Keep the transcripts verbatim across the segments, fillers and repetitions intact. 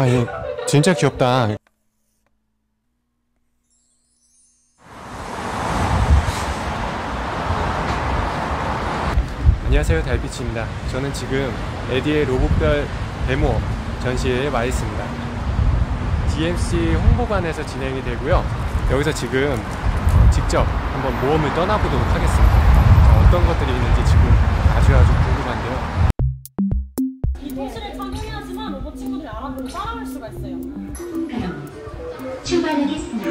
와, 얘 진짜 귀엽다. 안녕하세요, 달빛입니다. 저는 지금 에디의 로봇별 데모 전시회에 와 있습니다. 디엠씨 홍보관에서 진행이 되고요. 여기서 지금 직접 한번 모험을 떠나보도록 하겠습니다. 자, 어떤 것들이 있는지 지금 아주 아주 궁금한데요. 이 도시를 착용해야지만 로봇 친구들이 알아보고 따라갈 수가 있어요. 출발하겠습니다.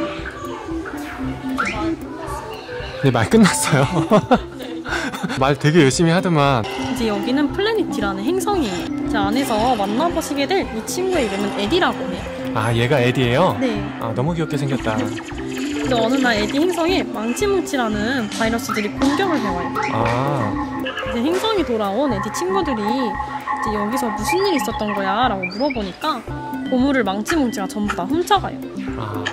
네, 말 끝났어요. 말 되게 열심히 하더만. 이제 여기는 플래닛이라는 행성이에요. 제 안에서 만나보시게 될 이 친구의 이름은 에디라고 해요. 아, 얘가 에디예요? 네. 아, 너무 귀엽게 생겼다. 근데 어느 날 에디 행성에 망치뭉치라는 바이러스들이 공격을 해와요. 아, 이제 행성이 돌아온 에디 친구들이 이제 여기서 무슨 일이 있었던 거야? 라고 물어보니까 보물을 망치뭉치가 전부 다 훔쳐가요. 아.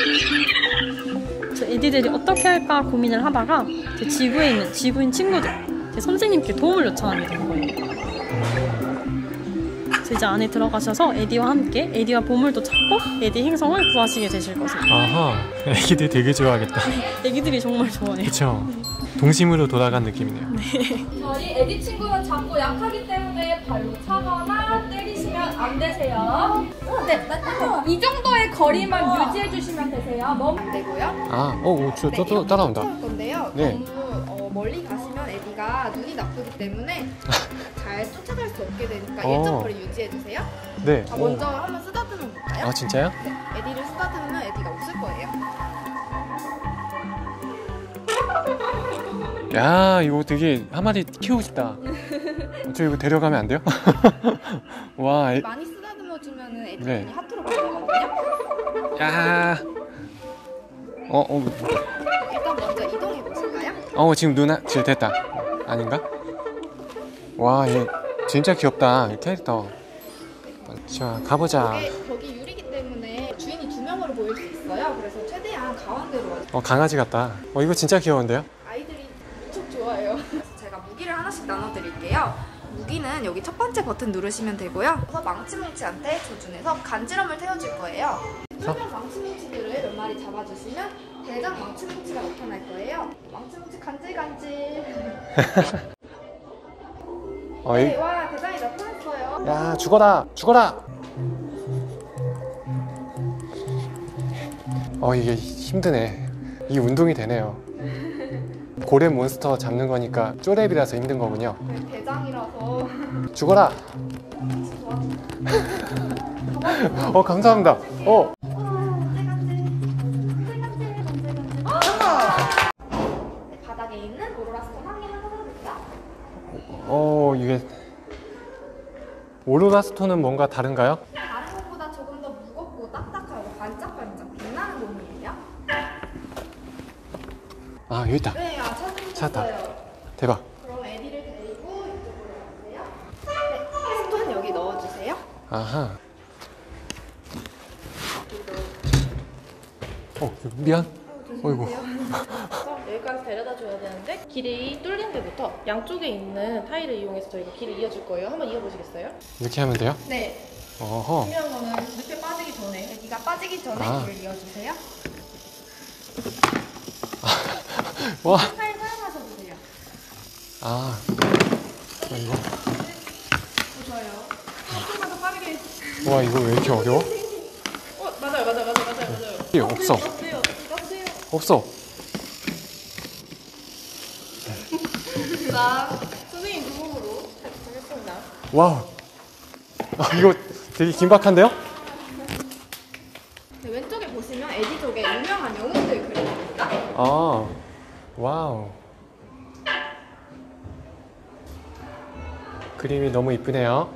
그래서 에디들이 어떻게 할까 고민을 하다가 제 지구에 있는 지구인 친구들, 제 선생님께 도움을 요청하게 된 거예요. 그래서 이제 안에 들어가셔서 에디와 함께 에디와 보물도 찾고 에디 행성을 구하시게 되실 것입니다. 아하, 애기들 되게 좋아하겠다. 애기들이 정말 좋아해요. 그쵸? 동심으로 돌아간 느낌이네요. 저희 에디 친구는 작고 약하기 때문에 발로 차거나 때리시면 안 되세요. 네, 이 정도의 거리만 유지해 주시면 되세요. 너무 안 되고요. 아, 어, 어 저, 저, 저 따라온다. 할 건데요. 네. 너무 어, 멀리 가시면 에디가 눈이 나쁘기 때문에 잘 쫓아갈 수 없게 되니까 어. 일정 거리 유지해 주세요. 네. 자, 먼저 한번 쓰다듬어 볼까요? 아, 진짜요? 네, 에디를 쓰다듬으면 에디가 웃을 거예요. 야, 이거 되게 한 마리 키우고 싶다. 저 이거 데려가면 안 돼요? 와, 애... 많이 쓰다듬어 주면은 에디 네. 눈이 하트로 변하거든요. 야, 어, 어, 일단 먼저 이동해 보실까요? 어, 지금 눈, 아, 지금 됐다. 아닌가? 와, 얘 진짜 귀엽다, 이 캐릭터. 자, 가보자. 거기, 거기 유리기 때문에 주인이 두 명으로 보일 수 있어요. 그래서 최대한 가운데로 와주세요. 어, 강아지 같다. 어, 이거 진짜 귀여운데요? 아이들이 무척 좋아해요. 제가 무기를 하나씩 나눠드릴게요. 무기는 여기 첫 번째 버튼 누르시면 되고요. 그래서 망치뭉치한테 조준해서 간지럼을 태워줄 거예요. 소형 망치뭉치들을 몇 마리 잡아주시면 대장 망치뭉치가 나타날 거예요. 망치뭉치 간질간질. 어, 이... 네, 와, 대장이 나타났어요. 야, 죽어라! 죽어라! 어, 이게 힘드네. 이게 운동이 되네요. 고래 몬스터 잡는 거니까 쪼렙이라서 힘든 거군요. 네, 대장이라서. 죽어라! 어, 감사합니다. 어. 네, 바닥에 있는 오로라 스톤 한 개만 찾아볼게요. 어, 이게 오로라 스톤은 뭔가 다른가요? 다른 것보다 조금 더 무겁고 딱딱하고 반짝반짝 빛나는 곰이에요. 아, 여기 있다. 네, 아, 찾았다. 찾으셨어요. 대박. 그럼 에디를 데리고 이쪽으로 가세요. 네, 스톤 여기 넣어주세요. 아하. 어, 미안. 어이구. 여기까지 데려다 줘야 되는데 길이 뚫린 데부터 양쪽에 있는 타일을 이용해서 저희가 길을 이어줄 거예요. 한번 이어보시겠어요? 이렇게 하면 돼요? 네, 어허. 중요한 거는 늪에 빠지기 전에 에디가 빠지기 전에 아. 길을 이어주세요. 와. 타일 사용하셔도 돼요. 아. 이거. 어, 좋아요. 조금만 더 빠르게. 와, 이거 왜 이렇게 어려워? 어 맞아요 맞아요 맞아요 맞아요 맞아요. 이게 없어. 어때요? 어때요? 없어. 자 선생님 도움으로 하겠습니다. 와우. 아, 이거 되게 긴박한데요? 네, 왼쪽에 보시면 에디 쪽에 유명한 영웅들 그려집니다. 아. 와우. 그림이 너무 이쁘네요.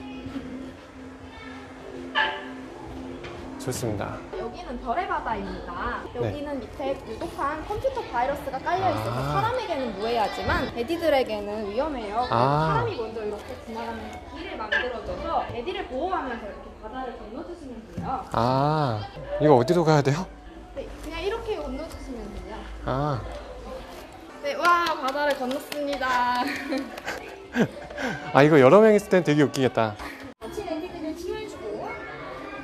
좋습니다. 여기는 별의 바다입니다. 네. 여기는 밑에 유독한 컴퓨터 바이러스가 깔려 있어서 아. 사람에게는 무해하지만 에디들에게는 위험해요. 아. 사람이 먼저 이렇게 지나가는 길을 만들어줘서 에디를 보호하면서 이렇게 바다를 건너주시면 돼요. 아, 이거 어디로 가야 돼요? 네, 그냥 이렇게 건너주시면 돼요. 아. 네, 와, 바다를 건넜습니다. 아, 이거 여러 명 있을 땐 되게 웃기겠다. 다친 애기들을 치료해주고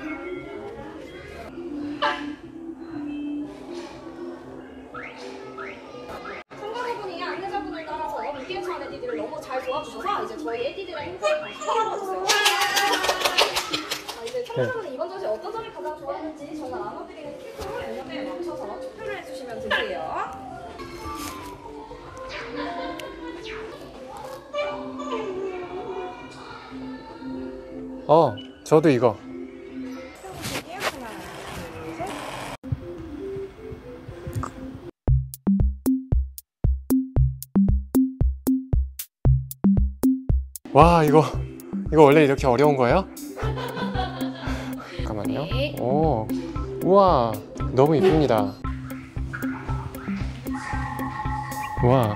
여러분은 이번 전시 어떤 점이 가장 좋았는지 저희가 나눠드리는 퀴즈로 앨범에 맞춰서 투표를 해주시면 되세요. 어, 저도 이거. 해볼게요. 하나, 둘, 셋. 와, 이거 이거 원래 이렇게 어려운 거예요? 잠깐만요. 네. 오, 우와, 너무 이쁩니다. 와,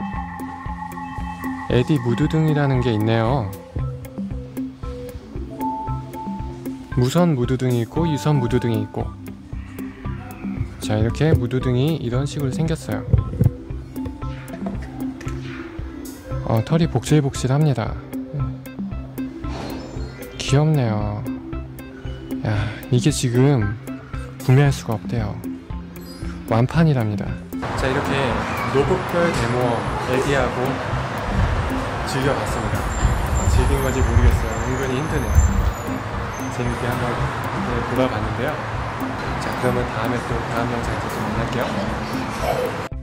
에디 무드등이라는 게 있네요. 무선 무드등이 있고 유선 무드등이 있고. 자, 이렇게 무드등이 이런 식으로 생겼어요. 어, 털이 복실복실합니다. 귀엽네요. 야, 이게 지금 구매할 수가 없대요. 완판이랍니다. 자, 이렇게 로봇별 데모 에디하고 즐겨봤습니다. 아, 즐긴 건지 모르겠어요. 은근히 힘드네요. 재밌게 한번 네, 돌아봤는데요. 자, 그러면 다음에 또 다음 영상에서 좀 만날게요.